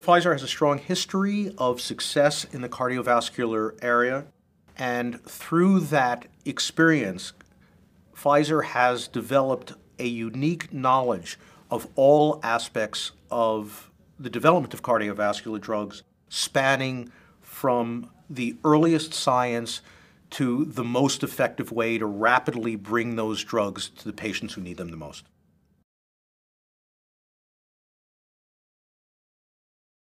Pfizer has a strong history of success in the cardiovascular area, and through that experience, Pfizer has developed a unique knowledge of all aspects of the development of cardiovascular drugs, spanning from the earliest science to the most effective way to rapidly bring those drugs to the patients who need them the most.